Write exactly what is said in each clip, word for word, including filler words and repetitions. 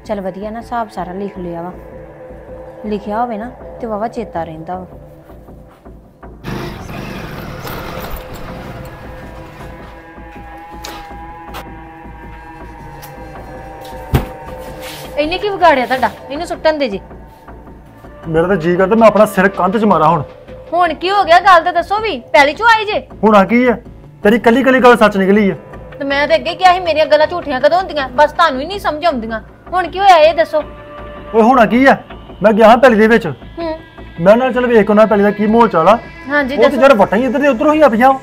चल वधिया ना हिसाब सारा लिख लिया वा लिखिया होवे ना ते वावा चेता रहिंदा वा इन्हें की बिगाड़िया तुहाडा इन्हें सुट्टन दे जी मेरा तो जी करदा मैं अपना सिर कंध च मारा हुण हुण की हो गया गल ते दसो भी पहली चो आई जे हुण की है तेरी कली कली गल सच निकली है ते मैं ते अगे क्या ही मेरी गल्लां झूठियां कदों हुंदियां बस तुहानू ही नहीं समझ आउंदियां हुण की होया ये दसो ओए हुण की है मैं गया पहली दे विच हूं मैं ना चल वेख ना पहली दा की माहौल चाला हां जी दसो ओ ते जड़ वट्टां ही इधर दे उधर होईयां पियां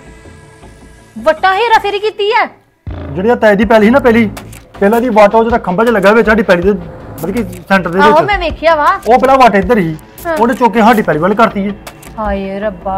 वट्टां हेरा फेरी कीती है ਜਿਹੜੀ ਤੈ ਦੀ ਪੈਲੀ ਸੀ ਨਾ ਪਹਿਲੀ ਪਹਿਲਾਂ ਦੀ ਵਾਟਾ ਉਹ ਜਿਹੜਾ ਖੰਭਾ 'ਚ ਲੱਗਾ ਵਿੱਚ ਸਾਡੀ ਪੈਲੀ ਦੇ ਬਲਕਿ ਸੈਂਟਰ ਦੇ ਵਿੱਚ ਆਹੋ ਮੈਂ ਵੇਖਿਆ ਵਾ ਉਹ ਪਹਿਲਾਂ ਵਾਟ ਇੱਧਰ ਹੀ ਉਹਨੇ ਚੁੱਕ ਕੇ ਸਾਡੀ ਪੈਲੀ ਵੱਲ ਕਰਤੀ ਏ ਹਾਏ ਰੱਬਾ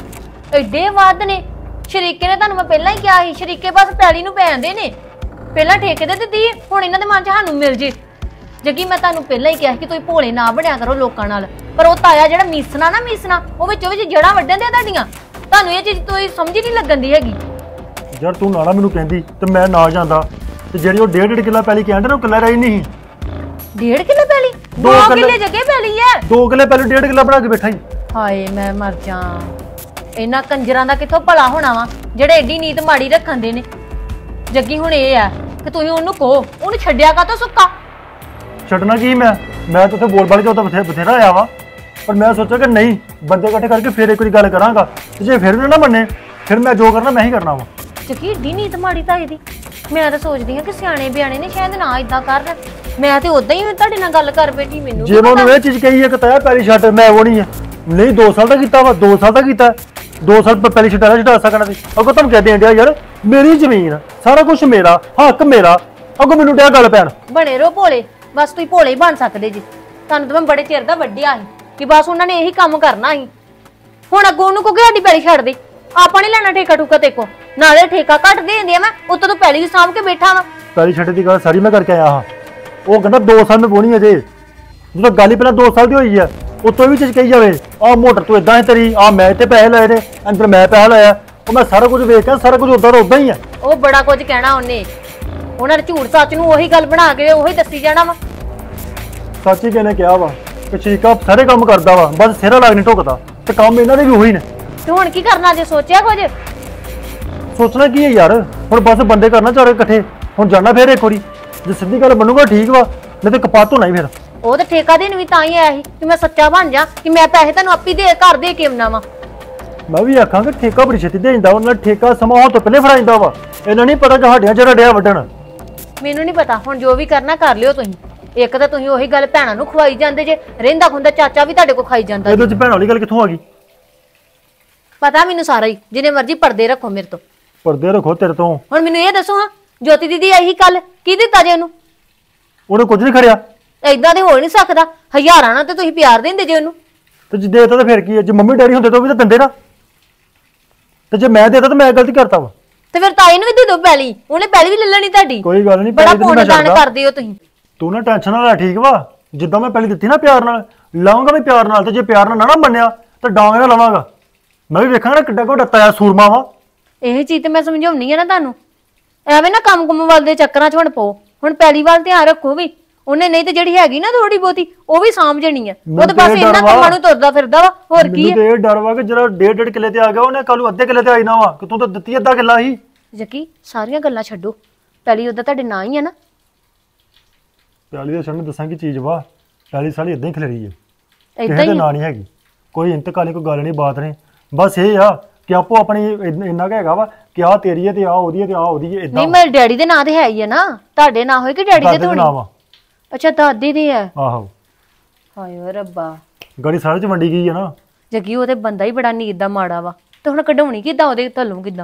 ਐਡੇ ਵਾਦ ਨੇ ਸ਼ਰੀਕੇ ਨੇ ਤੁਹਾਨੂੰ ਮੈਂ ਪਹਿਲਾਂ ਹੀ ਕਿਹਾ ਸੀ ਸ਼ਰੀਕੇ ਬਸ ਪੈਲੀ ਨੂੰ ਪੈਂਦੇ ਨੇ ਪਹਿਲਾਂ ਠੇਕੇ ਤੇ ਦਿੱਤੀ ਹੁਣ ਇਹਨਾਂ ਦੇ ਮਨ 'ਚ ਸਾਨੂੰ ਮਿਲ ਜੇ ਜੱਗੀ ਮੈਂ ਤੁਹਾਨੂੰ ਪਹਿਲਾਂ ਹੀ ਕਿਹਾ ਸੀ ਕਿ ਤੁਸੀਂ ਭੋਲੇ ਨਾ ਬਣਿਆ ਕਰੋ ਲੋਕਾਂ ਨਾਲ ਪਰ ਉਹ ਤਾਇਆ ਜਿਹੜਾ ਮੀਸਣਾ ਨਾ ਮੀਸਣਾ ਉਹ ਵਿੱਚੋਂ ਵਿੱਚ ਜੜਾਂ ਵੱਢਣ ਦੇ ਤੁਹਾਡੀਆਂ ਤੁਹਾਨੂੰ ਇਹ ਚੀਜ਼ ਤੁਸੀਂ ਸਮਝ ਹੀ ਨਹੀਂ ਲੱਗਣ ਦੀ ਹੈਗੀ ਯਾਰ ਤੂੰ ਨਾਲਾ ਮੈਨੂੰ ਕਹਿੰਦੀ ਤੇ ਮੈਂ ਨਾ ਜਾਂਦਾ ਤੇ ਜਿਹੜੀ ਉਹ ਡੇਢ ਡੇਢ ਕਿੱਲਾ ਪੈਲੀ ਕਹਿੰਦੇ ਨਾ ਉਹ ਕਿੱਲਾ ਰਹੀ ਨਹੀਂ ਡੇਢ ਕਿੱਲੇ ਪੈਲੀ ਦੋ ਕਿੱਲੇ ਜੱਗੇ ਪੈਲੀ ਹੈ ਦੋ ਕਿੱਲੇ ਪੈਲੀ ਡੇਢ ਕਿੱਲਾ ਬਣਾ ਕੇ ਬੈਠਾ ਹੀ ਹਾਏ ਮੈਂ ਮਰ ਜਾ ਇਹਨਾਂ ਕੰਜਰਾਂ ਦਾ ਕਿੱਥੋਂ ਭਲਾ ਹੋਣਾ ਵਾ ਜਿਹੜੇ ਏਡੀ ਨੀਤ ਮਾੜੀ ਰੱਖਣ ਦੇ ਨੇ ਜੱਗੀ ਹੁਣ ਇਹ ਆ ਕਿ ਤੁਸੀਂ ਉਹਨੂੰ ਕਹੋ ਉਹਨੂੰ ਛੱਡਿਆ ਕਾ ਤੋ ਸੁੱਕਾ ਛੱਡਣਾ ਕੀ ਮੈਂ ਮੈਂ ਤਾਂ ਉੱਥੇ ਬੋਲ ਬਾਲ ਕੇ ਉਹ ਤਾਂ ਬਥੇ ਬਥੇਰਾ ਆਇਆ ਵਾ ਪਰ ਮੈਂ ਸੋਚਿਆ ਕਿ ਨਹੀਂ ਬੰਦੇ ਇਕੱਠੇ ਕਰਕੇ ਫਿਰ ਇੱਕ ਵਾਰੀ ਗੱਲ ਕਰਾਂਗਾ ਤੇ ਜੇ ਫਿਰ ਵੀ ਨਾ ਮੰਨੇ ਫਿਰ ਮੈਂ ਜੋ ਕਰਨਾ ਮੈਂ ਹੀ ਕਰਨਾ ਵਾ ਜੱਗੀ ਏਡੀ ਨੀਤ ਮਾੜੀ ਤਾਂ ਇਹਦੀ ਮੈਂ ਤਾਂ ਸੋਚਦੀ ਹਾਂ ਕਿ ਸਿਆਣੇ ਬਿਆਣੇ ਨੇ ਸ਼ਾਇਦ ਨਾ ਇਦਾਂ ਕਰਨ ਮੈਂ ਤੇ ਉਦਾਂ ਹੀ ਤੁਹਾਡੇ ਨਾਲ ਗੱਲ ਕਰ ਬੈਠੀ ਮੈਨੂੰ ਜੇ ਮੈਂ ਉਹਨੂੰ ਇਹ ਚੀਜ਼ ਕਹੀ ਹੈ ਕਿ ਤਾਇਆ ਪੈਲੀ ਛੱਡ ਮੈਂ ਉਹ ਨਹੀਂ ਹੈ ਨਹੀਂ ਦੋ ਸਾਲ ਦਾ ਕੀਤਾ ਵਾ ਦੋ ਸਾਲ ਦਾ ਕੀਤਾ ਦੋ ਸਾਲ ਪਹਿਲੀ ਛੱਡਾ ਛੱਡਾ ਸਕਣਾ ਸੀ ਅੱਗੋਂ ਤੁਹਾਨੂੰ ਕਹਿ ਦੇਣ ਡਿਆ ਯਾਰ ਮੇਰੀ ਜ਼ਮੀਨ ਸਾਰਾ ਕੁਝ ਮੇਰਾ ਹੱਕ ਮੇਰਾ ਅੱਗੋਂ ਮੈਨੂੰ ਡਿਆ ਗੱਲ ਪੈਣ ਬਣੇ ਰਹੋ ਭੋਲੇ ਬਸ ਤੁਸੀਂ ਭੋਲੇ ਹੀ ਬਣ ਸਕਦੇ ਜੀ ਤੁਹਾਨੂੰ ਤਾਂ ਮੈਂ ਬੜੇ ਚਿਰ ਦਾ ਵੱਡਿਆ ਸੀ ਕਿ ਬਸ ਉਹਨਾਂ ਨੇ ਇਹੀ ਕੰਮ ਕਰਨਾ ਸੀ ਹੁਣ ਅੱਗੋਂ ਉਹਨੂੰ ਕਹੋਗੇ ਸਾਡੀ ਪੈਲੀ ਛੱਡ ਦੇ ਆਪਾਂ ਨਹੀਂ ਲੈਣਾ ਠੇਕਾ ਠੂਕਾ ਤੇ ਕੋ ਨਾਲੇ ਠੇਕਾ ਘੱਟ ਦੇ ਦਿੰਦੀ ਆ ਮੈਂ ਉੱਤੋਂ ਤੋਂ ਪੈਲੀ ਵੀ ਸਾਂਭ ਕੇ ਬੈਠਾ ਵਾ ਪੈਲੀ ਛੱਡ ਦੀ ਗੱਲ ਸਾਰੀ ਮੈਂ ਕਰਕੇ ਆਇਆ ਹਾਂ ਉਹ ਕਹਿੰਦਾ ਦੋ ਸਾਲ ਮੈਂ ਬੋਣੀ ਅਜੇ ਜਦੋਂ ਗੱਲ ਹੀ ਪਹਿਲਾਂ ਦੋ ਸਾਲ ਦੀ ਹੋਈ ਆ ਉੱਤੋਂ ਵੀ ਚੀਜ਼ ਕਹੀ ਜਾਵੇ ਆਹ ਮੋਟਰ ਤੋਂ ਇਦਾਂ ਹੀ ਤੇਰੀ ਆਹ ਮੈਂ ਇੱਥੇ ਪੈਸੇ ਲਾਏ ਨੇ ਅੰਦਰ ਮੈਂ ਪੈਸਾ ਲਾਇਆ ਉਹ ਮੈਂ ਸਾਰਾ ਕੁਝ ਵੇਖ ਕੇ ਸਾਰਾ ਕੁਝ ਉਦਾਂ ਦਾ ਉਦਾਂ ਹੀ ਆ ਉਹ ਬੜਾ ਕੁਝ ਕਹਿਣਾ ਉਹਨੇ ਉਹਨਾਂ ਨੇ ਝੂਠ ਸੱਚ ਨੂੰ ਉਹੀ ਗੱਲ ਬਣਾ ਕੇ ਉਹੀ ਦੱਸੀ ਜਾਣਾ ਵਾ ਸੱਚ ਹੀ ਕਿਹਨੇ ਕਿਹਾ ਵਾ ਕਿ ਸ਼ਰੀਕਾ ਸਾਰੇ ਕੰਮ ਕਰਦਾ ਵਾ ਬਸ ਸਿਰਾ ਲੱਗ ਨਹੀਂ ਢੁਕਦਾ ਤੇ ਕੰਮ ਇਹਨਾਂ ਦੇ ਵੀ ਉਹੀ ਨੇ ਤੇ ਹੁਣ ਕੀ ਕਰਨਾ ਜੇ ਸੋਚਿਆ ਕੁਝ ਸੋਚਣਾ ਕੀ ਹੈ ਯਾਰ ਹੁਣ ਬਸ ਬੰਦੇ ਕਰਨਾ ਚਾਰੇ ਇਕੱਠੇ ਹੁਣ ਜਾਣਾ ਫੇਰ ਇੱਕ ਵਾਰੀ ਜੇ ਸਿੱਧੀ ਗੱਲ ਬਣੂਗਾ ਠੀਕ ਵਾ ਨਹੀਂ ਤੇ ਕਪਾਤ ਹੋਣਾ ਹੀ ਫਿਰ ਉਹ ਤੇ ਠੇਕਾ ਦੇਣ ਵੀ ਤਾਂ ਹੀ ਆਇਆ ਸੀ ਕਿ ਮੈਂ ਸੱਚਾ ਬਣ ਜਾ ਕਿ ਮੈਂ ਪੈਸੇ ਤੁਹਾਨੂੰ ਆਪੀ ਦੇ ਘਰ ਦੇ ਕੇ ਆਉਣਾ ਵਾ ਮੈਂ ਵੀ ਆਖਾਂਗਾ ਠੇਕਾ ਬੜੀ ਛੇਤੀ ਦੇ ਜਾਂਦਾ ਉਹਨਾਂ ਠੇਕਾ ਸਮਾਂ ਹੋ ਤੋਂ ਪਹਿਲੇ ਫੜਾ ਜਾਂਦਾ ਵਾ ਇਹਨਾਂ ਨਹੀਂ ਪਤਾ ਕਿ ਸਾਡੀਆਂ ਜਿਹੜਾ ਡਿਆ ਵੱਢਣ ਮੈਨੂੰ ਨਹੀਂ ਪਤਾ ਹੁਣ ਜੋ ਵੀ ਕਰਨਾ ਕਰ ਲਿਓ ਤੁਸੀਂ ਇੱਕ ਤਾਂ ਤੁਸੀਂ ਉਹੀ ਗੱਲ ਭੈਣਾਂ ਨੂੰ ਖਵਾਈ ਜਾਂਦੇ ਜੇ ਰਹਿੰਦਾ ਖੁੰਦਾ ਚਾਚਾ ਵੀ ਤੁਹਾਡੇ ਕੋਲ ਖਾਈ ਜਾਂਦਾ ਇਹਦੇ ਚ ਭੈਣ ਵਾਲੀ ਗੱਲ ਕਿੱਥੋਂ ਆ ਗਈ ਪਤਾ ਮੈਨੂੰ ਸਾਰਾ ਹੀ ਜਿੰਨੇ ਮਰਜ਼ੀ ਪਰਦੇ ਰੱਖੋ ਮੇਰੇ ਤੋਂ ਪਰਦੇ ਰੱਖੋ ਤੇਰੇ ਤੋਂ ਹੁਣ ਮੈਨੂੰ ਇਹ ਦੱਸੋ ਹਾਂ ਜੋਤੀ ਦੀਦੀ ਆਈ ਸੀ ਕੱਲ ਕੀ ਦਿੱਤਾ ਜੇ ਉਹਨੂੰ ਉਹਨੇ ਕੁਝ ਨਹੀਂ ਖੜਿਆ ਏਦਾਂ ਦੇ ਹੋ ਨਹੀਂ ਸਕਦਾ ਹਜ਼ਾਰਾਂ ਨਾਲ ਤੇ ਤੁਸੀਂ ਪਿਆਰ ਦਿੰਦੇ ਜੇ ਉਹਨੂੰ ਤੇ ਜੇ ਦੇਤਾ ਤਾਂ ਫਿਰ ਕੀ ਹੈ ਜੇ ਮੰਮੀ ਡੈਡੀ ਹੁੰਦੇ ਤਾਂ ਉਹ ਵੀ ਤਾਂ ਦਿੰਦੇ ਨਾ ਤੇ ਜੇ ਮੈਂ ਦੇਤਾ ਤਾਂ ਮੈਂ ਗਲਤੀ ਕਰਤਾ ਵਾ ਤੇ ਫਿਰ ਤਾਈ ਨੂੰ ਵੀ ਦੇ ਦੋ ਪੈਲੀ ਉਹਨੇ ਪੈਲੀ ਵੀ ਲੈ ਲੈਣੀ ਤੁਹਾਡੀ ਕੋਈ ਗੱਲ ਨਹੀਂ ਬੜਾ ਪੁੰਨ ਦਾਨ ਕਰਦੇ ਹੋ ਤੁਸੀਂ ਤੂੰ ਨਾ ਟੈਨਸ਼ਨ ਨਾ ਲੈ ਠੀਕ ਵਾ ਜਿੱਦਾਂ ਮੈਂ ਪੈਲੀ ਦਿੱਤੀ ਨਾ ਪਿਆਰ ਨਾਲ ਲਾਉਂਗਾ ਵੀ ਪਿਆਰ ਨਾਲ ਤੇ ਜੇ ਪਿਆਰ ਨਾਲ ਨਾ ਨਾ ਮੰਨਿਆ ਤਾਂ ਡਾਂਗ ਨਾਲ ਲਵਾਂਗਾ ਮੈਂ ਵੀ ਵੇਖਾਂਗਾ ਕਿੱਡਾ ਕੋ ਡੱਤਾ ਆ ਸੂਰਮਾ ਵਾ ਇਹ ਚੀਜ਼ ਤੇ ਮੈਂ ਸਮਝਾਉਣੀ ਆ ਨਾ ਤੁਹਾਨੂੰ ਐਵੇਂ ਨਾ ਕੰਮ ਕੁੰਮ ਵੱਲ ਦੇ ਚੱਕਰਾਂ 'ਚ ਹੁਣ ਪੋ ਹੁਣ ਪੈਲੀ ਵੱਲ ਧਿਆਨ ਰੱਖੋ ਵੀ ਉਹਨੇ ਨਹੀਂ ਤੇ ਜਿਹੜੀ ਹੈਗੀ ਨਾ ਥੋੜੀ ਬਹੁਤੀ ਉਹ ਵੀ ਸਾਂਭ ਜਣੀ ਆ ਉਹ ਤਾਂ ਬਸ ਇਹਨਾਂ ਕੰਮਾਂ ਨੂੰ ਤੁਰਦਾ ਫਿਰਦਾ ਵਾ ਹੋਰ ਕੀ ਹੈ ਮੈਨੂੰ ਤੇ ਇਹ ਡਰ ਵਾ ਕਿ ਜਿਹੜਾ ਡੇਢ ਡੇਢ ਕਿੱਲੇ ਤੇ ਆ ਗਿਆ ਉਹਨੇ ਕੱਲ ਨੂੰ ਅੱਧੇ ਕਿੱਲੇ ਤੇ ਆਈ ਨਾ ਵਾ ਕਿ ਤੂੰ ਤਾਂ ਦਿੱਤੀ ਅੱਧਾ ਕਿੱਲਾ ਹੀ ਜੱਕੀ ਸਾਰੀਆਂ ਗੱਲਾਂ ਛੱਡੋ ਪੈਲੀ ਉਹਦਾ ਤੁਹਾਡੇ ਨਾਂ ਹੀ ਆ ਨਾ ਪੈਲੀ ਦੇ ਸਾਹਮਣੇ ਦੱਸਾਂ ਕੀ ਚੀਜ਼ ਵਾ ਪੈਲੀ ਸਾਲੀ ਇਦਾਂ ਹੀ ਖਲੇਰੀ ਹੈ ਇਦਾਂ ਹੀ ਨਾਂ ਨਹੀਂ ਹੈਗੀ ਕੋਈ ਇੰਤਕਾਲੀ ਕੋਈ ਗੱਲ ਨਹੀਂ ਬਾਤ ਨਹੀਂ ਬਸ ਇਹ ਆ ਕਿ ਆਪੋ ਆਪਣੀ ਇੰਨਾ ਕੁ ਹੈਗਾ ਵਾ ਕਿ ਆ ਤੇਰੀ ਹੈ ਤੇ ਆ ਉਹਦੀ ਹੈ ਤੇ ਆ ਉਹਦੀ ਹੈ ਇਦਾਂ ਨਹੀਂ ਮੇਰੇ ਡੈਡੀ ਦੇ ਨਾਂ ਤੇ ਹੈ ਹੀ ਆ ਨਾ ਤੁਹਾਡੇ ਨਾਂ ਹੋਏ ਕਿ ਡੈਡੀ ਦੇ ਧੋਣੀ ਅੱਛਾ ਦਾਦੀ ਦੀ ਹੈ ਆਹੋ ਹਾਏ ਰੱਬਾ ਗਾੜੀ ਸਾਰੇ ਚ ਵੰਡੀ ਗਈ ਹੈ ਨਾ ਜੱਗੀ ਉਹ ਤੇ ਬੰਦਾ ਹੀ ਬੜਾ ਨੀਤ ਦਾ ਮਾੜਾ ਵਾ ਤੇ ਹੁਣ ਕਢਾਉਣੀ ਕਿੱਦਾਂ ਉਹਦੇ ਥੱਲੋਂ ਕਿੱਦਾਂ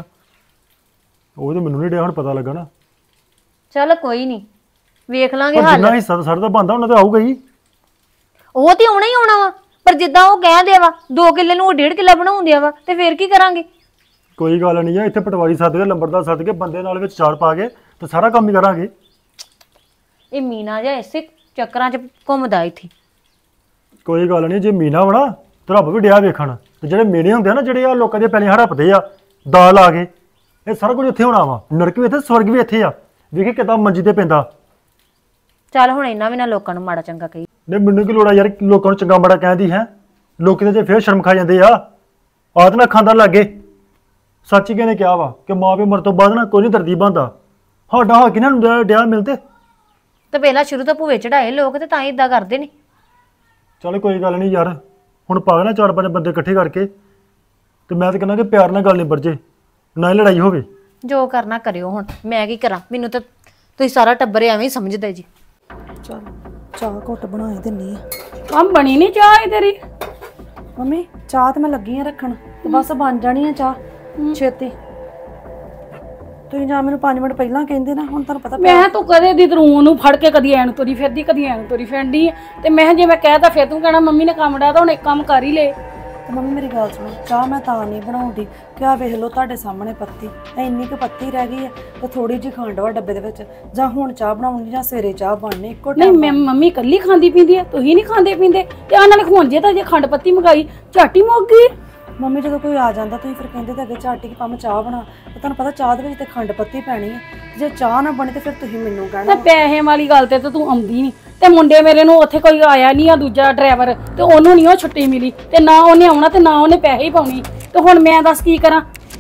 ਉਹ ਤੇ ਮੈਨੂੰ ਨਹੀਂ ਡਿਆ ਹੁਣ ਪਤਾ ਲੱਗਾ ਨਾ ਚੱਲ ਕੋਈ ਨਹੀਂ ਵੇਖ ਲਾਂਗੇ ਹਾਲ ਜਿੰਨਾ ਹਿੱਸਾ ਸਰ ਦਾ ਬੰਦਾ ਉਹਨਾਂ ਤੇ ਆਊਗਾ ਹੀ ਉਹ ਤੇ ਆਉਣਾ ਹੀ ਆਉਣਾ ਵਾ ਪਰ ਜਿੱਦਾਂ ਉਹ ਕਹਿੰਦੇ ਵਾ ਦੋ ਕਿੱਲੇ ਨੂੰ ਉਹ ਡੇਢ ਕਿੱਲਾ ਬਣਾਉਂਦੇ ਆ ਵਾ ਤੇ ਫੇਰ ਕੀ ਕਰਾਂਗੇ ਕੋਈ ਗੱਲ ਨਹੀਂ ਆ ਇੱਥੇ ਪਟਵਾਰੀ ਸੱਦ ਕੇ ਲੰਬੜਦਾਰ ਸੱਦ ਕੇ ਬੰਦੇ ਨਾਲ ਵਿੱਚ ਚਾਰ ਪਾ ਕੇ ਤੇ ਸਾਰਾ ਕੰਮ ਹੀ ਕਰਾਂਗੇ ਇਹ ਮੀਨਾ ਜਿਹਾ ਇਸੇ ਚੱਕਰਾਂ 'ਚ ਘੁੰਮਦਾ ਇੱਥੇ ਕੋਈ ਗੱਲ ਨਹੀਂ ਜੇ ਮੀਨਾ ਬਣਾ ਤੇ ਰੱਬ ਵੀ ਡਿਆ ਵੇਖਣ ਤੇ ਜਿਹੜੇ ਮੀਨੇ ਹੁੰਦੇ ਆ ਨਾ ਜਿਹੜੇ ਆ ਲੋਕਾਂ ਦੀਆਂ ਪੈਲੀਆਂ ਹੜਪਦੇ ਆ ਦਾਲ ਆ ਕੇ ਇਹ ਸਾਰਾ ਕੁਝ ਇੱਥੇ ਹੋਣਾ ਵਾ ਨਰਕ ਵੀ ਇੱਥੇ ਸਵਰਗ ਵੀ ਇੱਥੇ ਆ ਵੇਖੇ ਕਿਦਾਂ ਮੰਜੀ ਤੇ ਪੈਂਦਾ ਚੱਲ ਹੁਣ ਇੰਨਾ ਵੀ ਨਾ ਲੋਕਾਂ ਨੂੰ ਮਾੜਾ ਚੰਗਾ ਕਹੀ। ਨਹੀਂ ਮੈਨੂੰ ਕੀ ਲੋੜ ਆ ਯਾਰ ਲੋਕਾਂ ਨੂੰ ਚੰਗਾ ਮਾੜਾ ਕਹਿੰਦੀ ਹੈ। ਲੋਕੀ ਤੇ ਫੇਰ ਸ਼ਰਮ ਖਾ ਜਾਂਦੇ ਆ। ਆਦ ਨਾ ਖਾਂਦਾ ਲੱਗੇ। ਸੱਚ ਹੀ ਕਿਹਨੇ ਕਿਹਾ ਵਾ ਕਿ ਮਾਂ ਪਿਓ ਮਰ ਤੋਂ ਬਾਅਦ ਨਾ ਕੋਈ ਨਹੀਂ ਦਰਦੀ ਬਣਦਾ। ਸਾਡਾ ਹੱਕ ਇਹਨਾਂ ਨੂੰ ਡਿਆ ਮਿਲਦੇ ਤੇ ਪਹਿਲਾਂ ਸ਼ੁਰੂ ਤੋਂ ਭੂਵੇ ਚੜਾਏ ਲੋਕ ਤੇ ਤਾਂ ਹੀ ਇਦਾਂ ਕਰਦੇ ਨੇ। ਚੱਲ ਕੋਈ ਗੱਲ ਨਹੀਂ ਯਾਰ ਹੁਣ ਪਾ ਨਾ ਚਾਰ ਪੰਜ ਬੰਦੇ ਇਕੱਠੇ ਕਰਕੇ ਤੇ ਮੈਂ ਤਾਂ ਕਹਿੰਦਾ ਕਿ ਪਿਆਰ ਨਾਲ ਗੱਲ ਨਿਬੜ ਜੇ ਨਾ ਹੀ ਲੜਾਈ ਹੋਵੇ। ਜੋ ਕਰਨਾ ਕਰਿਓ ਹੁਣ ਮੈਂ ਕੀ ਕਰਾਂ ਮੈਨੂੰ ਤਾਂ ਤੁਸੀਂ ਸਾਰਾ ਟੱਬਰ ਐਵੇਂ ਹੀ ਸਮਝਦੇ ਜੀ। ਚਲ ਚਾਹ ਘੁੱਟ ਬਣਾ ਹੀ ਦਿੰਨੀ ਆ। ਕੰਮ ਬਣੀ ਨਹੀਂ ਚਾਹ ਹੀ ਤੇਰੀ। ਮੰਮੀ ਚਾਹ ਤੇ ਮੈਂ ਲੱਗੀ ਆ ਰੱਖਣ ਤੇ ਬਸ ਬਣ ਜਾਣੀ ਆ ਚਾਹ ਛੇਤੀ। ਤੁਸੀਂ ਜਾਂ ਮੈਨੂੰ ਪੰਜ ਮਿੰਟ ਪਹਿਲਾਂ ਕਹਿੰਦੇ ਨਾ ਹੁਣ ਤੁਹਾਨੂੰ ਪਤਾ ਮੈਂ ਤੂੰ ਕਦੇ ਦੀ ਤਰੂ ਨੂੰ ਫੜ ਕੇ ਕਦੀ ਐਨ ਤੁਰੀ ਫਿਰਦੀ ਕਦੀ ਐਨ ਤੁਰੀ ਫਿਰਦੀ ਤੇ ਮੈਂ ਜੇ ਮੈਂ ਕਹਿਤਾ ਫਿਰ ਤੂੰ ਕਹਿਣਾ ਮੰਮੀ ਨੇ ਕੰਮ ਡਾਇਆ ਤਾਂ ਹੁਣ ਇੱਕ ਕੰਮ ਕਰ ਹੀ ਲੈ। ਤੇ ਮੰਮੀ ਮੇਰੀ ਗੱਲ ਸੁਣੋ ਚਾਹ ਮੈਂ ਤਾਂ ਨਹੀਂ ਬਣਾਉਂਦੀ ਕਿ ਆ ਵੇਖ ਲਓ ਤੁਹਾਡੇ ਸਾਹਮਣੇ ਪੱਤੀ ਇੰਨੀ ਕੁ ਪੱਤੀ ਰਹਿ ਗਈ ਹੈ ਤੇ ਥੋੜੀ ਜਿਹੀ ਖੰਡ ਵਾ ਡੱਬੇ ਦੇ ਵਿੱਚ ਜਾਂ ਹੁਣ ਚਾਹ ਬਣਾਉਣੀ ਜਾਂ ਸਵੇਰੇ ਚਾਹ ਬਣਨੀ ਇੱਕੋ ਨਹੀਂ ਮੈਂ ਮੰਮੀ ਕੱਲੀ ਖਾਂਦੀ ਪੀਂਦੀ ਹੈ ਤੁਸੀਂ ਨਹੀਂ ਖਾਂਦੇ ਪੀਂਦੇ ਤੇ ਆ ਨਾਲੇ ਹੁਣ ਜੇ ਤਾਂ ਜੇ ਖੰਡ ਪੱਤੀ ਮੰਗਾਈ ਝਾਟੀ ਮੁੱਕ ਗਈ। ਮੰਮੀ ਜਦੋਂ ਕੋਈ ਆ ਜਾਂਦਾ ਤੁਸੀਂ ਫਿਰ ਕਹਿੰਦੇ ਤੇ ਅੱਗੇ ਝਾਟੀ ਕਿ ਪੰਮ ਚਾਹ ਬਣਾ ਤੇ ਤੁਹਾਨੂੰ ਪਤਾ ਚਾਹ ਦੇ ਵਿੱਚ ਤੇ ਖੰਡ ਪੱਤੀ ਪੈਣੀ ਹੈ ਜੇ ਚਾਹ ਨਾ ਬਣੇ ਤੇ ਫਿਰ ਤੁਸੀਂ ਮੈਨੂੰ ਕਹਿਣਾ। ਤੇ ਪੈਸੇ ਵਾਲੀ ਗੱਲ ਤੇ ਤੂੰ ਆਉਂਦੀ ਨਹੀਂ ਤੇ ਮੁੰਡੇ ਮੇਰੇ ਨੂੰ ਉੱਥੇ ਕੋਈ ਆਇਆ ਨਹੀਂ ਆ ਦੂਜਾ ਡਰਾਈਵਰ ਤੇ ਉਹਨੂੰ ਨਹੀਂ ਉਹ ਛੁੱਟੀ ਮਿਲੀ ਤੇ ਨਾ ਉਹਨੇ ਆਉਣਾ ਤੇ ਨਾ ਉਹਨੇ ਪੈਸੇ ਹੀ ਪਾਉਣੀ ਤੇ ਹੁਣ ਮੈਂ ਦੱਸ ਕੀ ਕਰਾਂ।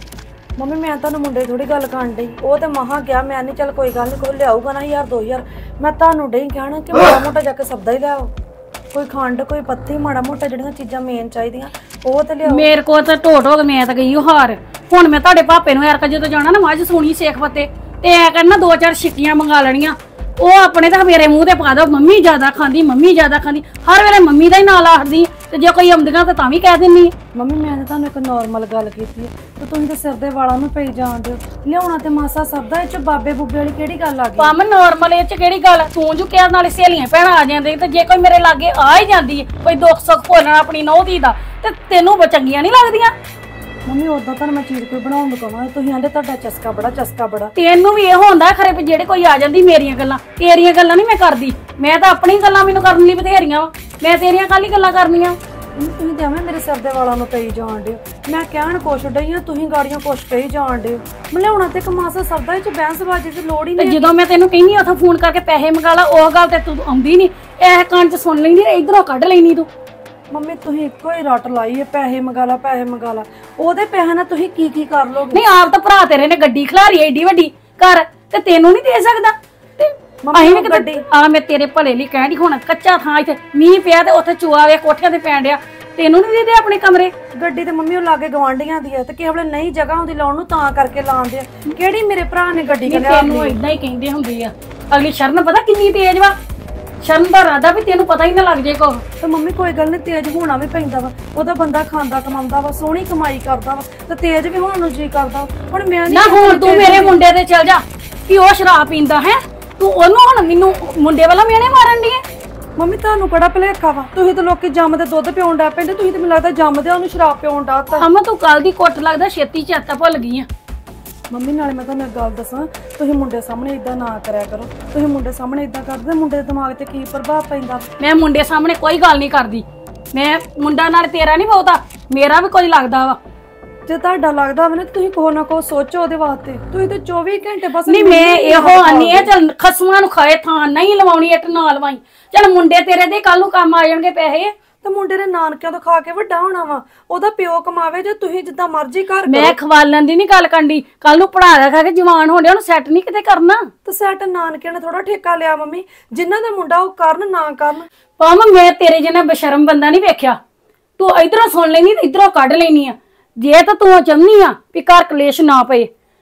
ਮੰਮੀ ਮੈਂ ਤੁਹਾਨੂੰ ਮੁੰਡੇ ਥੋੜੀ ਗੱਲ ਕਰਨ ਡਈ ਉਹ ਤੇ ਮਹਾ ਗਿਆ ਮੈਂ ਨਹੀਂ ਚੱਲ ਕੋਈ ਗੱਲ ਨਹੀਂ ਕੋਈ ਲਿਆਊਗਾ ਨਾ ਹਜ਼ਾਰ ਦੋ ਹਜ਼ਾਰ ਮੈਂ ਤੁਹਾਨੂੰ ਡਈ ਕਹਿਣਾ ਕਿ ਮਾੜਾ ਮੋਟਾ ਜਾ ਕੇ ਸਬਦਾ ਹੀ ਲਿਆਓ ਕੋਈ ਖੰਡ ਕੋਈ ਪੱਤੀ ਮਾੜਾ ਮੋਟਾ ਜਿਹੜੀਆਂ ਚੀਜ਼ਾਂ ਮੇਨ ਚਾਹੀਦੀਆਂ ਉਹ ਤੇ ਲਿਆਓ। ਮੇਰੇ ਕੋਲ ਤਾਂ ਢੋਟ ਹੋ ਕੇ ਮੈਂ ਤਾਂ ਗਈ ਉਹ ਹਾਰ ਹੁਣ ਮੈਂ ਤੁਹਾਡੇ ਭਾਪੇ ਨੂੰ ਯਾਰ ਜਦੋਂ ਜਾਣਾ ਨਾ ਮੱਝ ਸੋਣੀ ਸੇਖ ਫਤੇ ਤੇ ਐ ਕਰਨਾ ਦੋ ਚਾਰ ਛਿੱਕੀਆਂ ਮੰਗਾ ਲੈਣੀਆਂ ਉਹ ਆਪਣੇ ਤਾਂ ਮੇਰੇ ਮੂੰਹ ਤੇ ਪਾ ਦੋ ਮੰਮੀ ਜ਼ਿਆਦਾ ਖਾਂਦੀ ਮੰਮੀ ਜ਼ਿਆਦਾ ਖਾਂਦੀ ਹਰ ਵੇਲੇ ਮੰਮੀ ਦਾ ਹੀ ਨਾਂ ਲਾਖਦੀ ਤੇ ਜੇ ਕੋਈ ਆਉਂਦੀਆਂ ਤਾਂ ਤਾਂ ਵੀ ਕਹਿ ਦਿੰਨੀ। ਮੰਮੀ ਮੈਂ ਤਾਂ ਤੁਹਾਨੂੰ ਇੱਕ ਨਾਰਮਲ ਗੱਲ ਕੀਤੀ ਹੈ ਤੇ ਤੁਸੀਂ ਤਾਂ ਸਿਰ ਦੇ ਵਾਲਾਂ ਨੂੰ ਪਈ ਜਾਂਦੇ ਹੋ ਲਿਆਉਣਾ ਤੇ ਮਾਸਾ ਸਬਦਾ ਇਹ ਚ ਬਾਬੇ ਬੁੱਬੇ ਵਾਲੀ ਕਿਹੜੀ ਗੱਲ ਆ ਗਈ। ਪੰਮ ਨਾਰਮਲ ਇਹ ਚ ਕਿਹੜੀ ਗੱਲ ਤੂੰ ਜੋ ਕਿਹਾ ਨਾਲੇ ਸਹੇਲੀਆਂ ਭੈਣਾਂ ਆ ਜਾਂਦੇ ਤੇ ਜੇ ਕੋਈ ਮੇਰੇ ਲਾਗੇ ਆ ਹੀ ਜਾਂਦੀ ਹੈ ਕੋਈ ਦੁੱਖ ਸੁੱਖ ਭੋਲਣਾ ਆਪਣੀ ਨਹੁੰ ਦੀ ਦਾ ਤੇ ਤੈਨੂੰ ਚੰਗੀਆਂ ਨਹੀਂ ਲੱਗਦੀਆਂ। ਮੰਮੀ ਉਦਾਂ ਤਾਂ ਮੈਂ ਚੀਜ਼ ਕੋਈ ਬਣਾਉਣ ਨੂੰ ਕਹਾਂ ਤੁਸੀਂ ਆਂਦੇ ਤੁਹਾਡਾ ਚਸਕਾ ਬੜਾ ਚਸਕਾ ਬੜਾ ਤੈਨੂੰ ਵੀ ਇਹ ਹੁੰਦਾ ਖਰੇ ਵੀ ਜਿਹੜੇ ਕੋਈ ਆ ਜਾਂਦੀ ਮੇਰੀਆਂ ਗੱਲਾਂ ਤੇਰੀਆਂ ਗੱਲਾਂ ਨਹੀਂ ਮੈਂ ਕਰਦੀ ਮੈਂ ਤਾਂ ਆਪਣੀ ਗੱਲਾਂ ਮੈਨੂੰ ਕਰਨ ਲਈ ਬਥੇਰੀਆਂ ਵਾ ਮੈਂ ਤੇਰੀਆਂ ਕੱਲ ਹੀ ਗੱਲਾਂ ਕਰਨੀਆਂ। ਤੁਸੀਂ ਜਿਵੇਂ ਮੇਰੇ ਸਿਰ ਦੇ ਵਾਲਾਂ ਨੂੰ ਪਈ ਜਾਣ ਦਿਓ ਮੈਂ ਕਹਿਣ ਕੁਛ ਡਈ ਆ ਤੁਸੀਂ ਗਾੜੀਆਂ ਕੁਛ ਕਹੀ ਜਾਣ ਦਿਓ ਮਲਿਆਉਣਾ ਤੇ ਕਮਾਸਾ ਸਬਦਾ ਚ ਬਹਿਸ ਬਾਜੀ ਦੀ ਲੋੜ ਹੀ ਨਹੀਂ। ਜਦੋਂ ਮੈਂ ਤੈਨੂੰ ਕਹਿੰਦੀ ਉੱਥੋਂ ਫੋਨ ਕਰਕੇ ਪੈਸੇ ਮੰਗਾ ਲਾ ਉਹ ਗੱਲ ਤੇ ਤੂੰ ਆਉਂਦੀ ਨਹੀਂ ਇਹ ਕੰਨ ਚ ਸੁਣ ਲੈਂਦੀ ਇਧਰੋਂ ਕੱਢ ਲੈਣੀ ਤੂੰ। ਮੰਮੀ ਤੁਸੀਂ ਇੱਕੋ ਹੀ ਰੱਟ ਲਾਈ ਹੈ ਪੈਸੇ ਮੰਗਾ ਲਾ ਪੈਸੇ ਮੰਗਾ ਲਾ ਉਹਦੇ ਪੈਸੇ ਨਾਲ ਤੁਸੀਂ ਕੀ ਕੀ ਕਰ ਲੋਗੇ। ਨਹੀਂ ਆਪ ਤਾਂ ਭਰਾ ਤੇਰੇ ਨੇ ਗੱਡੀ ਖਿਲਾਰੀ ਏਡੀ ਵੱਡੀ ਘਰ ਤੇ ਤੈਨੂੰ ਨਹੀਂ ਦੇ ਸਕਦਾ ਤੇ ਅਸੀਂ ਵੀ ਗੱਡੀ ਆ ਮੈਂ ਤੇਰੇ ਭਲੇ ਲਈ ਕਹਿਣੀ ਹੁਣ ਕੱਚਾ ਥਾਂ ਇੱਥੇ ਮੀਂਹ ਪਿਆ ਤੇ ਉੱਥੇ ਚੂਆ ਵੇ ਕੋਠਿਆਂ ਤੇ ਪੈਣ ਡਿਆ ਤੈਨੂੰ ਨਹੀਂ ਦੇ ਆਪਣੇ ਕਮਰੇ। ਗੱਡੀ ਤੇ ਮੰਮੀ ਉਹ ਲਾਗੇ ਗਵਾਂਢੀਆਂ ਦੀ ਹੈ ਤੇ ਕਿਸੇ ਵੇਲੇ ਨਹੀਂ ਜਗ੍ਹਾ ਹੁੰਦੀ ਲਾਉਣ ਨੂੰ ਤਾਂ ਕਰਕੇ ਲਾਉਂਦੇ ਆ ਕਿਹੜੀ ਮੇਰੇ ਭਰਾ ਨੇ ਗੱਡੀ ਲਿਆ ਤੈਨੂੰ ਇਦਾਂ ਹੀ ਕਹਿੰਦੇ ਹੁੰਦੇ ਆ ਅਗਲੀ ਸ਼ਰਨ ਪਤਾ ਕਿੰਨੀ ਤੇਜ਼ ਵਾ ਸ਼ਰਨ ਦਾ ਰਾਦਾ ਵੀ ਤੈਨੂੰ ਪਤਾ ਹੀ ਨਾ ਲੱਗ ਜੇ ਕੋ ਤੇ ਮੰਮੀ ਕੋਈ ਗੱਲ ਨਹੀਂ ਤੇਜ਼ ਹੋਣਾ ਵੀ ਪੈਂਦਾ ਵਾ ਉਹਦਾ ਬੰਦਾ ਖਾਂਦਾ ਕਮਾਉਂਦਾ ਵਾ ਸੋਹਣੀ ਕਮਾਈ ਕਰਦਾ ਵਾ ਤੇ ਤੇਜ਼ ਵੀ ਹੋਣ ਨੂੰ ਜੀ ਕਰਦਾ ਹੁਣ ਮੈਂ ਨਾ ਹੁਣ ਤੂੰ ਮੇਰੇ ਮੁੰਡੇ ਤੇ ਚੱਲ ਜਾ ਕਿ ਉਹ ਸ਼ਰਾਬ ਪੀਂਦਾ ਹੈ ਤੂੰ ਉਹਨੂੰ ਹੁਣ ਮੈਨੂੰ ਮੁੰਡੇ ਵਾਲਾ ਮੇਣੇ ਮਾਰਨ ਦੀ ਮੰਮੀ ਤੁਹਾਨੂੰ ਕਿਹੜਾ ਭਲੇਖਾ ਵਾ ਤੁਸੀਂ ਤਾਂ ਲੋਕੀ ਜੰਮਦੇ ਦੁੱਧ ਪਿਉਣ ਡਾ ਪੈਂਦੇ ਤੁਸੀਂ ਤੇ ਮੈਨੂੰ ਲੱਗਦਾ ਜੰਮਦੇ ਉਹਨੂੰ ਸ਼ਰਾਬ ਪਿਉਣ ਡਾਤਾ। ਅਮਾ ਤੂੰ ਕੱਲ ਦੀ ਕੁੱਟ ਲੱਗਦਾ ਛੇਤੀ ਚੇਤਾ ਭੁੱਲ ਗਈ ਆ। ਮੰਮੀ ਨਾਲੇ ਮੈਂ ਤੁਹਾਨੂੰ ਇੱਕ ਗੱਲ ਦੱਸਾਂ ਤੁਸੀਂ ਮੁੰਡੇ ਸਾਹਮਣੇ ਇਦਾਂ ਨਾ ਕਰਿਆ ਕਰੋ ਤੁਸੀਂ ਮੁੰਡੇ ਸਾਹਮਣੇ ਇਦਾਂ ਕਰਦੇ ਮੁੰਡੇ ਦੇ ਦਿਮਾਗ ਤੇ ਕੀ ਪ੍ਰਭਾਵ ਪੈਂਦਾ। ਮੈਂ ਮੁੰਡੇ ਸਾਹਮਣੇ ਕੋਈ ਗੱਲ ਨਹੀਂ ਕਰਦੀ ਮੈਂ ਮੁੰਡਾ ਨਾਲ ਤੇਰਾ ਨਹੀਂ ਬਹੁਤਾ ਮੇਰਾ ਵੀ ਕੋਈ ਲੱਗਦਾ ਵਾ ਜੇ ਤੁਹਾਡਾ ਲੱਗਦਾ ਵਾ ਨਾ ਤੁਸੀਂ ਕੋਹ ਨਾ ਕੋਹ ਸੋਚੋ ਉਹਦੇ ਵਾਸਤੇ ਤੁਸੀਂ ਤੇ ਚੌਵੀ ਘੰਟੇ ਬਸ ਨਹੀਂ ਮੈਂ ਇਹੋ ਆਨੀ ਆ ਚੱਲ ਖਸਮਾਂ ਨੂੰ ਖਾਏ ਥਾਂ ਨਹੀਂ ਲਵਾਉਣੀ ਇੱਟ ਨਾ ਲਵਾਈ ਚੱਲ ਮੁੰਡੇ ਤੇਰੇ ਦੇ ਕੱਲ ਨੂੰ ਕੰਮ ਆ ਜਾਣਗੇ ਪੈਸੇ ਤੇ ਮੁੰਡੇ ਨੇ ਨਾਨਕਿਆਂ ਤੋਂ ਖਾ ਕੇ ਵੱਡਾ ਹੋਣਾ ਵਾ ਉਹਦਾ ਪਿਓ ਕਮਾਵੇ ਜੇ ਤੁਸੀਂ ਜਿੱਦਾਂ ਮਰਜ਼ੀ ਕਰ ਮੈਂ ਖਵਾਲਣ ਦੀ ਨਹੀਂ ਗੱਲ ਕਰਨੀ ਕੱਲ ਨੂੰ ਪੜਾ ਲਿਆ ਖਾ ਕੇ ਜਵਾਨ ਹੋਣਿਆ ਉਹਨੂੰ ਸੈੱਟ ਨਹੀਂ ਕਿਤੇ ਕਰਨਾ ਤੇ ਸੈੱਟ ਨਾਨਕਿਆਂ ਨੇ ਥੋੜਾ ਠੇਕਾ ਲਿਆ ਮੰਮੀ ਜਿਨ੍ਹਾਂ ਦਾ ਮੁੰਡਾ ਉਹ ਕਰਨ ਨਾ ਕਰਨ ਪਾਮ ਮੈਂ ਤੇਰੇ ਜਿਹਾ ਬਸ਼ਰਮ ਬੰਦਾ ਨਹੀਂ ਵੇਖਿਆ ਤੂੰ ਇਧਰੋਂ ਸੁਣ ਲੈਣੀ ਤੇ ਇਧਰੋਂ ਕੱਢ ਲੈਣੀ ਆ ਜੇ ਤਾਂ ਤੂੰ ਚਾਹੁੰਦੀ ਆ ਵੀ ਘਰ ਕਲੇਸ਼ ਨਾ ਪਏ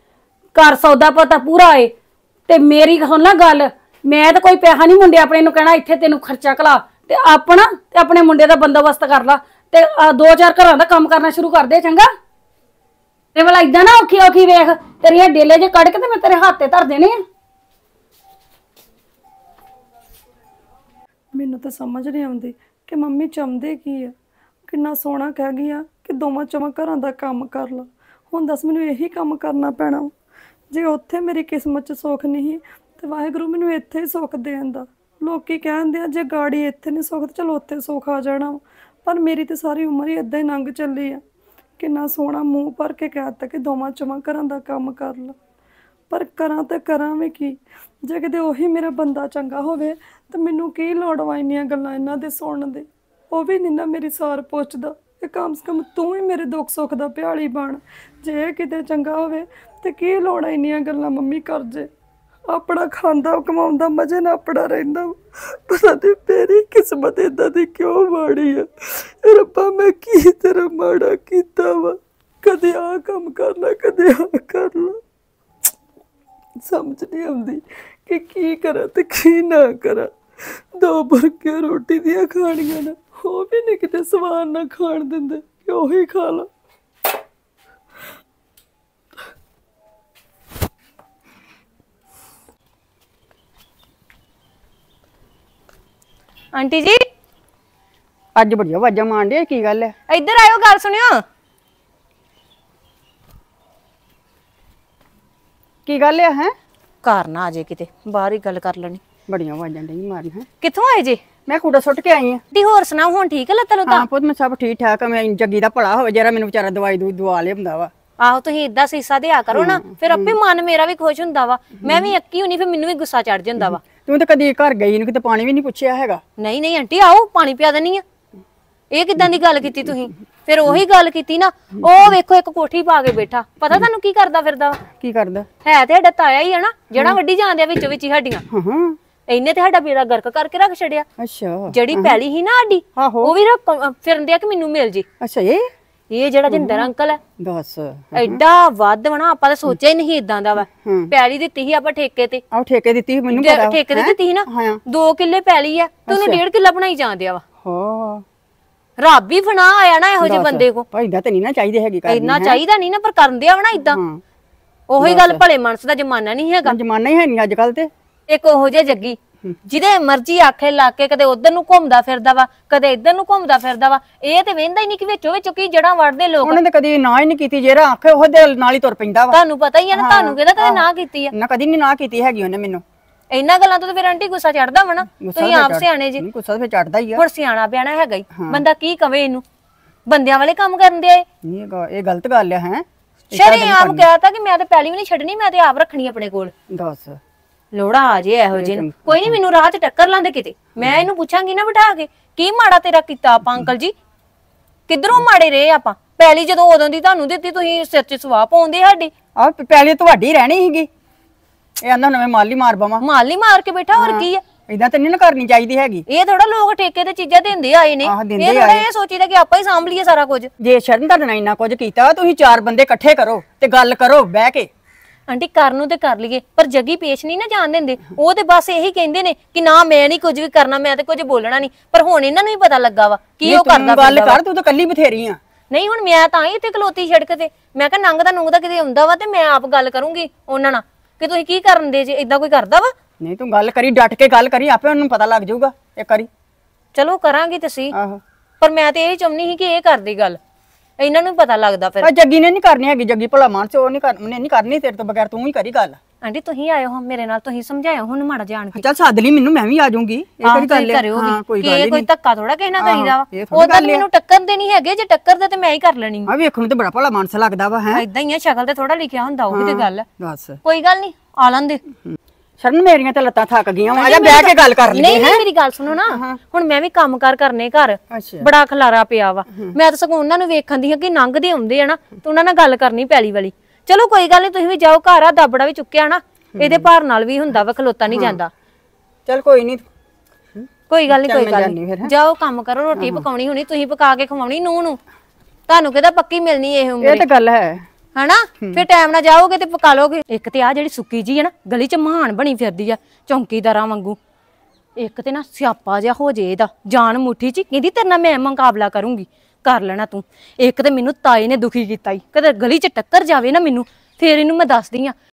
ਘਰ ਸੌਦਾ ਪਤਾ ਪੂਰਾ ਏ ਤੇ ਮੇਰੀ ਸੁਣ ਲੈ ਗੱਲ ਮੈਂ ਤਾਂ ਕੋਈ ਪੈਸਾ ਨਹੀਂ ਮੁੰਡੇ ਆਪਣੇ ਨੂੰ ਕਹਿਣਾ ਇੱਥੇ ਤੈਨੂੰ ਖਰਚਾ ਕਲਾ ਤੇ ਆਪਣਾ ਤੇ ਆਪਣੇ ਮੁੰਡੇ ਦਾ ਬੰਦੋਬਸਤ ਕਰ ਲਾ ਤੇ ਦੋ ਚਾਰ ਘਰਾਂ ਦਾ ਕੰਮ ਕਰਨਾ ਸ਼ੁਰੂ ਕਰ ਦੇ ਚੰਗਾ ਤੇ ਵਾਲਾ ਇਦਾਂ ਨਾ ਔਖੀ ਔਖੀ ਵੇਖ ਤੇਰੀਆਂ ਡੇਲੇ ਜੇ ਕੱਢ ਕੇ ਤੇ ਮੈਂ ਤੇਰੇ ਹੱਥ ਤੇ ਧਰ ਦੇਣੇ ਆ। ਮੈਨੂੰ ਤਾਂ ਸਮਝ ਨਹੀਂ ਆਉਂਦੀ ਕਿ ਮੰਮੀ ਚਾਹੁੰਦੇ ਕੀ ਆ ਕਿੰਨਾ ਸੋਹਣਾ ਕਹਿ ਗਈ ਆ ਕਿ ਦੋਵਾਂ ਚੋਵਾਂ ਘਰਾਂ ਦਾ ਕੰਮ ਕਰ ਲਾ ਹੁਣ ਦੱਸ ਮੈਨੂੰ ਇਹੀ ਕੰਮ ਕਰਨਾ ਪੈਣਾ ਜੇ ਉੱਥੇ ਮੇਰੀ ਕਿਸਮਤ 'ਚ ਸੁੱਖ ਨਹੀਂ ਤੇ ਵਾਹਿਗੁਰੂ ਮੈਨੂੰ ਇੱਥੇ ਹੀ ਸੁੱਖ ਦੇਣ ਦਾ ਲੋਕੀ ਕਹਿੰਦੇ ਆ ਜੇ ਗਾੜੀ ਇੱਥੇ ਨਹੀਂ ਸੁੱਖ ਤੇ ਚਲੋ ਉੱਥੇ ਸੁੱਖ ਆ ਜਾਣਾ ਪਰ ਮੇਰੀ ਤੇ ਸਾਰੀ ਉਮਰ ਹੀ ਏਦਾਂ ਹੀ ਲੰਘ ਚੱਲੀ ਆ ਕਿੰਨਾ ਸੋਹਣਾ ਮੂੰਹ ਭਰ ਕੇ ਕਹਿ ਦਿੱਤਾ ਕਿ ਦੋਵਾਂ ਚੋਵਾਂ ਘਰਾਂ ਦਾ ਕੰਮ ਕਰ ਲਾ ਪਰ ਕਰਾਂ ਤੇ ਕਰਾਂ ਵੀ ਕੀ, ਜੇ ਕਿਤੇ ਉਹੀ ਮੇਰਾ ਬੰਦਾ ਚੰਗਾ ਹੋਵੇ ਤੇ ਮੈਨੂੰ ਕੀ ਲੋੜ ਵਾ ਇੰਨੀਆਂ ਗੱਲਾਂ ਇਹਨਾਂ ਦੇ ਸੁਣਨ ਦੇ। ਉਹ ਵੀ ਨਹੀਂ ਨਾ ਮੇਰੀ ਸਾਰ ਪੁੱਛਦਾ ਕਿ ਕਮ ਸੇ ਕਮ ਤੂੰ ਹੀ ਮੇਰੇ ਦੁੱਖ ਸੁੱਖ ਦਾ ਭਿਆਲੀ ਬਣ। ਜੇ ਕਿਤੇ ਚੰਗਾ ਹੋਵੇ ਤੇ ਕੀ ਲੋੜ ਇੰਨੀਆਂ ਗੱਲਾਂ ਮੰਮੀ ਕਰ ਜੇ। ਆਪਣਾ ਖਾਂਦਾ ਕਮਾਉਂਦਾ ਮਜ਼ੇ ਨਾਲ ਆਪਣਾ ਰਹਿੰਦਾ। ਪਤਾ ਨਹੀਂ ਮੇਰੀ ਕਿਸਮਤ ਏਦਾਂ ਦੀ ਕਿਉਂ ਮਾੜੀ ਆ। ਰੱਬਾ ਮੈਂ ਕੀ ਤੇਰਾ ਮਾੜਾ ਕੀਤਾ ਵਾ, ਕਦੇ ਆਹ ਕੰਮ ਕਰ ਲੈ ਕਦੇ ਆਹ ਕਰ ਲੈ। ਸਮਝ ਨਹੀਂ ਆਉਂਦੀ ਕਿ ਕੀ ਕਰਾਂ ਤੇ ਕੀ ਨਾ ਕਰਾਂ। ਦੋ ਬੁਰਕੀਆਂ ਰੋਟੀ ਦੀਆਂ ਖਾਣੀਆਂ ਨਾ, ਉਹ ਵੀ ਨਹੀਂ ਕਿਤੇ ਸਵਾਦ ਨਾ ਖਾਣ ਦਿੰਦੇ ਕਿ ਉਹੀ ਖਾ ਲਾ। ਆਂਟੀ ਜੀ ਅੱਜ ਬੜੀਆਂ ਆਵਾਜ਼ਾਂ ਮਾਰਦੇ, ਕੀ ਗੱਲ ਹੈ? ਇੱਧਰ ਆਇਓ, ਗੱਲ ਸੁਣਿਓ। ਕੀ ਗੱਲ ਹੈ? ਹੈ ਘਰ ਨਾ ਆ ਜੇ ਕਿਤੇ, ਬਾਹਰ ਹੀ ਗੱਲ ਕਰ ਲੈਣੀ। ਬੜੀਆਂ ਆਵਾਜ਼ਾਂ ਨਹੀਂ ਮਾਰੀਆਂ। ਹੈ ਕਿੱਥੋਂ ਆਏ ਜੇ? ਮੈਂ ਕੂੜਾ ਸੁੱਟ ਕੇ ਆਈ ਆ। ਦੀ ਹੋਰ ਸੁਣਾਓ, ਹੁਣ ਠੀਕ ਹੈ ਲੱਤਾਂ ਲੁੱਤਾਂ? ਹਾਂ ਪੁੱਤ ਮੈਂ ਸਭ ਠੀਕ ਠਾਕ ਆ। ਮੈਂ ਜੱਗੀ ਦਾ ਭਲਾ ਹੋਵੇ ਜਿਹੜਾ ਮੈਨੂੰ ਵਿਚਾਰਾ ਦਵਾਈ ਦੂਈ ਦਵਾ ਲਿਆਉਂਦਾ ਵਾ। ਆਹੋ ਤੁਸੀਂ ਇਦਾਂ ਸੀਸਾ ਦਿਆ ਕਰੋ ਨਾ, ਫਿਰ ਆਪੇ ਮਨ ਮੇਰਾ ਵੀ ਖੁਸ਼ ਹੁੰਦਾ ਵਾ। ਮੈਂ ਵੀ ਅੱਕੀ ਹੁਣੀ, ਫਿਰ ਮੈਨੂੰ ਵੀ ਗੁੱਸਾ ਚੜ ਜਾਂਦਾ ਵਾ। ਤੂੰ ਤਾਂ ਕਦੀ ਘਰ ਗਈ ਨੂੰ ਕਿਤੇ ਪਾਣੀ ਵੀ ਨਹੀਂ ਪੁੱਛਿਆ ਹੈਗਾ। ਨਹੀਂ ਨਹੀਂ ਆਂਟੀ, ਆਓ ਪਾਣੀ ਪਿਆ ਦੇਣੀ ਆ। ਇਹ ਕਿਦਾਂ ਦੀ ਗੱਲ ਕੀਤੀ ਤੁਸੀਂ? ਫਿਰ ਉਹੀ ਗੱਲ ਕੀਤੀ ਨਾ, ਉਹ ਵੇਖੋ ਇੱਕ ਕੋਠੀ ਪਾ ਕੇ ਬੈਠਾ, ਪਤਾ ਤੁਹਾਨੂੰ ਕੀ ਕਰਦਾ ਫਿਰਦਾ ਵਾ? ਕੀ ਕਰਦਾ ਹੈ ਤੇ ਸਾਡਾ ਤਾਇਆ ਹੀ ਆ ਨਾ, ਜਿਹੜਾ ਵੱਡੀ ਜਾਂਦੇ ਆ ਵਿੱਚੋਂ ਵਿੱਚ ਹੀ ਸਾਡੀਆਂ। ਹਾਂ ਹਾਂ ਇਹਨੇ ਤੇ ਸਾਡਾ ਬੇੜਾ ਗਰਕ ਕਰਕੇ ਰੱਖ ਛੜਿਆ। ਅੱਛਾ ਜਿਹੜੀ ਪੈਲੀ ਸੀ ਨਾ ਸਾਡੀ, ਆਹੋ ਉਹ ਵੀ ਫਿਰਨ ਦਿਆ ਕਿ ਮੈਨੂੰ ਮਿਲ ਜੇ। ਅੱਛਾ ਇਹ ਇਹ ਜਿਹੜਾ ਜਿੰਦਰ ਅੰਕਲ ਹੈ, ਦੱਸ ਐਡਾ ਵੱਧ ਵਣਾ, ਆਪਾਂ ਤਾਂ ਸੋਚਿਆ ਹੀ ਨਹੀਂ ਇਦਾਂ ਦਾ ਵਾ। ਪੈਲੀ ਦਿੱਤੀ ਸੀ ਆਪਾਂ ਠੇਕੇ ਤੇ, ਆਹ ਠੇਕੇ ਦਿੱਤੀ ਮੈਨੂੰ ਪਤਾ। ਠੇਕੇ ਤੇ ਦਿੱਤੀ ਸੀ ਨਾ, ਦੋ ਕਿੱਲੇ ਪੈਲੀ ਆ ਤੇ ਉਹਨੂੰ ਡੇਢ ਕਿੱਲਾ ਬਣਾਈ ਜਾਂਦਿਆ ਵਾ। ਹਾਂ ਰੱਬ ਹੀ ਫਨਾ ਆਇਆ ਨਾ ਇਹੋ ਜਿਹੇ ਬੰਦੇ ਕੋ। ਭਾਈ ਦਾ ਤੇ ਨਹੀਂ ਨਾ ਚਾਹੀਦੇ ਹੈਗੀ ਕਰਨੀ। ਇੰਨਾ ਚਾਹੀਦਾ ਨਹੀਂ ਨਾ, ਪਰ ਕਰਨ ਦਿਆ ਵਾ ਨਾ ਇਦਾਂ। ਉਹੀ ਗੱਲ, ਭਲੇ ਮਾਨਸ ਦਾ ਜ਼ਮਾਨਾ ਨਹੀਂ ਹੈਗਾ। ਜ਼ਮਾਨਾ ਹੀ ਹੈ ਨਹੀਂ ਅੱਜ ਕੱਲ ਤੇ। ਇੱਕ ਉਹੋ ਜਿਹਾ ਜੱਗੀ ਜਿਹਦੇ ਮਰਜ਼ੀ ਆਖੇ ਲਾ ਕੇ ਕਦੇ ਉਧਰ ਨੂੰ ਘੁੰਮਦਾ ਫਿਰਦਾ ਵਾ, ਕਦੇ ਇੱਧਰ ਨੂੰ ਘੁੰਮਦਾ ਫਿਰਦਾ ਵਾ। ਇਹ ਤੇ ਵੇਂਦਾ ਹੀ ਨਹੀਂ ਕਿ ਵਿੱਚੋਂ ਵਿੱਚੋਂ ਕੀ ਜੜਾਂ ਵੜਦੇ ਲੋਕ। ਉਹਨੇ ਤੇ ਕਦੀ ਨਾ ਹੀ ਨਹੀਂ ਕੀਤੀ, ਜਿਹੜਾ ਆਖੇ ਉਹਦੇ ਨਾਲ ਹੀ ਤੁਰ ਪੈਂਦਾ ਵਾ। ਤੁਹਾਨੂੰ ਪਤਾ ਹੀ ਆ ਨਾ, ਤੁਹਾਨੂੰ ਕਿਹਦਾ ਕਦੇ ਨਾ ਕੀਤੀ ਆ? ਨਾ ਕਦੀ ਨਹੀਂ ਨਾ ਕੀਤੀ ਹੈਗੀ ਉਹਨੇ ਮੈਨੂੰ। ਇਹਨਾਂ ਗੱਲਾਂ ਤੋਂ ਤੇ ਫਿਰ ਆਂਟੀ ਗੁੱਸਾ ਚੜਦਾ ਵਾ ਨਾ। ਤੁਸੀਂ ਆਪ ਸਿਆਣੇ ਜੀ। ਗੁੱਸਾ ਫੇ ਚੜਦਾ ਹੀ ਆ। ਹੁਣ ਸਿਆਣਾ ਬਿਆਣਾ ਹੈਗਾ ਹੀ, ਬੰਦਾ ਕੀ ਕਵੇ ਇਹਨੂੰ? ਬੰਦਿਆਂ ਵਾਲੇ ਕੰਮ ਕਰਨ ਦੇ ਆਏ। ਨਹੀਂ ਇਹ ਗਲਤ ਗੱਲ ਹੈ। ਸ਼ਰੇਆਮ ਕਹਿਤਾ ਕਿ ਮੈਂ ਤੇ ਪੈਲੀ ਵੀ ਨਹੀਂ ਛੱਡਣੀ, ਮੈਂ ਤੇ ਆਪ ਰੱਖਣੀ ਆਪਣੇ ਕੋਲ। ਦੱਸ ਲੋੜਾ ਆ ਜੇ ਇਹੋ ਜਿਹੇ ਨੂੰ। ਕੋਈ ਨਹੀਂ, ਮੈਨੂੰ ਰਾਹ 'ਚ ਟੱਕਰ ਲਾਂਦੇ ਕਿਤੇ, ਮੈਂ ਇਹਨੂੰ ਪੁੱਛਾਂਗੀ ਨਾ ਬਿਠਾ ਕੇ, ਕੀ ਮਾੜਾ ਤੇਰਾ ਕੀਤਾ ਆਪਾਂ ਅੰਕਲ ਜੀ? ਕਿੱਧਰੋਂ ਮਾੜੇ ਰਹੇ ਆਪਾਂ? ਪੈਲੀ ਜਦੋਂ ਉਦੋਂ ਦੀ ਤੁਹਾਨੂੰ ਦਿੱਤੀ, ਤੁਸੀਂ ਸਿਰ 'ਚ ਸਵਾਹ ਪਾਉਂਦੇ ਸਾਡੀ। ਆਹ ਪਹਿਲੇ ਤੁਹਾਡੀ ਰਹਿਣੀ ਸੀਗੀ, ਇਹ ਆਂਦਾ ਨਵੇਂ ਮਾਲੀ ਮਾਰ ਬਵਾਂ। ਮਾਲੀ ਮਾਰ ਕੇ ਬੈਠਾ, ਹੋਰ ਕੀ ਆ? ਇਦਾਂ ਤੇ ਨਹੀਂ ਨਾ ਕਰਨੀ ਚਾਹੀਦੀ ਹੈਗੀ। ਇਹ ਥੋੜਾ ਲੋਕ ਠੇਕੇ ਤੇ ਚੀਜ਼ਾਂ ਦਿੰਦੇ ਆਏ ਨੇ, ਇਹ ਥੋੜਾ ਇਹ ਸੋਚੀਦਾ ਕਿ ਆਪਾਂ ਹੀ ਸਾਂਭ ਲਈਏ ਸਾਰਾ ਕੁਝ। ਜੇ ਸ਼ਰਨ ਤੁਹਾਡੇ ਨਾਲ ਇੰਨਾ ਕੁਝ ਕੀਤਾ, ਤੁਸੀਂ ਚਾਰ ਬੰਦੇ ਇਕੱਠੇ ਕਰੋ ਤੇ ਗੱਲ ਕਰੋ ਬਹਿ ਕੇ। ਆਂਟੀ ਕਰਨ ਨੂੰ ਤੇ ਕਰ ਲਈਏ, ਪਰ ਜੱਗੀ ਪੇਸ਼ ਨਹੀਂ ਨਾ ਜਾਣ ਦਿੰਦੇ। ਉਹ ਤੇ ਬਸ ਇਹੀ ਕਹਿੰਦੇ ਨੇ ਕਿ ਨਾ ਮੈਂ ਨਹੀਂ ਕੁਝ ਵੀ ਕਰਨਾ, ਮੈਂ ਤੇ ਕੁਝ ਬੋਲਣਾ ਨਹੀਂ। ਪਰ ਹੁਣ ਇਹਨਾਂ ਨੂੰ ਵੀ ਪਤਾ ਲੱਗਾ ਵਾ ਕੀ ਉਹ ਕਰਦਾ। ਗੱਲ ਕਰ, ਤੂੰ ਤਾਂ ਕੱਲੀ ਬਥੇਰੀ ਆ। ਨਹੀਂ ਹੁਣ ਮੈਂ ਤਾਂ ਹੀ ਇੱਥੇ ਖਲੋਤੀ ਸੜਕ ਤੇ, ਮੈਂ ਕਿਹਾ ਨੰਗਦਾ ਨੁੰਗਦਾ ਕਿਤੇ ਹੁੰਦਾ ਵਾ ਤੇ ਮੈਂ ਆਪ ਗੱਲ ਕਰੂੰਗੀ ਉਹਨਾਂ ਨਾਲ ਕਿ ਤੁਸੀਂ ਕੀ ਕਰਨ ਦੇ ਜੇ। ਇਦਾਂ ਕੋਈ ਕਰਦਾ ਵਾ? ਨਹੀਂ ਤੂੰ ਗੱਲ ਕਰੀ, ਡਟ ਕੇ ਗੱਲ ਕਰੀ, ਆਪੇ ਉਹਨੂੰ ਪਤਾ ਲੱਗ ਜਾਊਗਾ ਇੱਕ ਵਾਰੀ। ਚਲੋ ਕਰਾਂਗੀ ਤੁਸੀਂ, ਆਹੋ ਪਰ ਮੈਂ ਤੇ ਇਹ ਚਾਹੁੰਦੀ ਸੀ ਕਿ ਇਹ ਕਰਦੀ ਗੱਲ, ਇਹਨਾਂ ਨੂੰ ਪਤਾ ਲੱਗਦਾ ਫਿਰ। ਪਰ ਜੱਗੀ ਨੇ ਨਹੀਂ ਕਰਨੀ ਹੈਗੀ, ਜੱਗੀ ਭਲਾ ਮਾਨਸ ਉਹ ਨਹੀਂ ਕਰਨੀ, ਨਹੀਂ ਕਰਨੀ ਤੇਰੇ ਤੋਂ ਬਗੈਰ, ਤੂੰ ਹੀ ਕਰੀ ਗੱਲ। ਆਂਟੀ ਤੁਸੀਂ ਆਏ ਹੋ ਮੇਰੇ ਨਾਲ, ਤੁਸੀਂ ਸਮਝਾਇਓ ਹੁਣ ਮਾੜਾ ਜਾਣ ਕੇ। ਚੱਲ ਸੱਦ ਲਈ ਮੈਨੂੰ, ਮੈਂ ਵੀ ਆ ਜਾਊਂਗੀ। ਇਹ ਕਿਹੜੀ ਗੱਲ ਹੈ? ਹਾਂ ਕੋਈ ਗੱਲ ਨਹੀਂ, ਕੋਈ ਧੱਕਾ ਥੋੜਾ ਕਹਿਣਾ ਕਰੀਦਾ ਵਾ। ਉਹ ਤਾਂ ਮੈਨੂੰ ਟੱਕਰ ਦੇ ਨਹੀਂ ਹੈਗੇ, ਜੇ ਟੱਕਰ ਦੇ ਤੇ ਮੈਂ ਹੀ ਕਰ ਲੈਣੀ। ਆ ਵੇਖਣ ਨੂੰ ਤੇ ਬੜਾ ਭਲਾ ਮਾਨਸ ਲੱਗਦਾ ਵਾ। ਹੈ ਇਦਾਂ ਹੀ ਆ, ਸ਼ਕਲ ਤੇ ਥੋੜਾ ਲਿਖਿਆ ਹੁੰਦਾ, ਉਹ ਤੇ ਗੱਲ। ਬਸ ਕੋਈ ਗੱਲ ਨਹੀਂ, ਆ ਲੰਦੇ। ਸ਼ਰਨ ਮੇਰੀਆਂ ਤੇ ਲੱਤਾਂ ਥੱਕ ਗਈਆਂ, ਆ ਜਾ ਬਹਿ ਕੇ ਗੱਲ ਕਰ ਲਈਏ। ਨਹੀਂ ਨਹੀਂ ਮੇਰੀ ਗੱਲ ਸੁਣੋ ਨਾ, ਹੁਣ ਮੈਂ ਵੀ ਕੰਮ ਕਾਰ ਕਰਨੇ ਘਰ, ਬੜਾ ਖਲਾਰਾ ਪਿਆ ਵਾ। ਮੈਂ ਤਾਂ ਸਗੋਂ ਉਹਨਾਂ ਨੂੰ ਵੇਖਣ ਦੀ ਆ ਕਿ ਲੰਘਦੇ ਆਉਂਦੇ ਆ ਨਾ, ਤੇ ਉਹਨਾਂ ਨਾਲ ਗੱਲ ਕਰਨੀ ਪੈਲੀ ਵਾਲੀ। ਚਲੋ ਕੋਈ ਗੱਲ ਨਹੀਂ, ਤੁਸੀਂ ਵੀ ਜਾਓ ਘਰ, ਆ ਦਾਬੜਾ ਵੀ ਚੁੱਕਿਆ ਨਾ, ਇਹਦੇ ਭਾਰ ਨਾਲ ਵੀ ਹੁੰਦਾ ਵਾ, ਖਲੋਤਾ ਨਹੀਂ ਜਾਂਦਾ। ਚਲ ਕੋਈ ਨਹੀਂ, ਕੋਈ ਗੱਲ ਨਹੀਂ, ਕੋਈ ਗੱਲ ਨਹੀਂ, ਜਾਓ ਕੰਮ ਕਰੋ। ਰੋਟੀ ਪਕਾਉਣੀ ਹੋਣੀ, ਤੁਸੀਂ ਪਕਾ ਕੇ ਖਵਾਉਣੀ ਨੂੰਹ ਨੂੰ, ਤੁਹਾਨੂੰ ਕਿਹਦਾ ਪੱਕੀ ਮਿਲਣੀ ਇਹ ਉਮਰ। ਇਹ ਤਾਂ ਗੱਲ ਹੈ ਹਨਾ, ਫਿਰ ਟਾਈਮ ਨਾਲ ਜਾਓਗੇ ਤੇ ਪਕਾ ਲੋਗੇ। ਇੱਕ ਤੇ ਆ ਜਿਹੜੀ ਸੁੱਕੀ ਜੀ ਹੈ ਨਾ, ਗਲੀ ਚ ਮਹਾਨ ਬਣੀ ਫਿਰਦੀ ਆ ਚੌਂਕੀਦਾਰਾਂ ਵਾਂਗੂ। ਇੱਕ ਤੇ ਨਾ ਸਿਆਪਾ ਜਿਹਾ ਹੋ ਜੇ ਇਹਦਾ, ਜਾਨ ਮੁੱਠੀ ਚ ਕਹਿੰਦੀ ਤੇਰੇ ਨਾਲ ਮੈਂ ਮੁਕਾਬਲਾ ਕਰੂੰਗੀ, ਕਰ ਲੈਣਾ ਤੂੰ। ਇੱਕ ਤੇ ਮੈਨੂੰ ਤਾਏ ਨੇ ਦੁਖੀ ਕੀਤਾ ਈ, ਕਦੇ ਗਲੀ ਚ ਟੱਕਰ ਜਾਵੇ ਨਾ ਮੈਨੂੰ, ਫੇਰ ਇਹਨੂੰ ਮੈਂ ਦੱਸਦੀ ਆ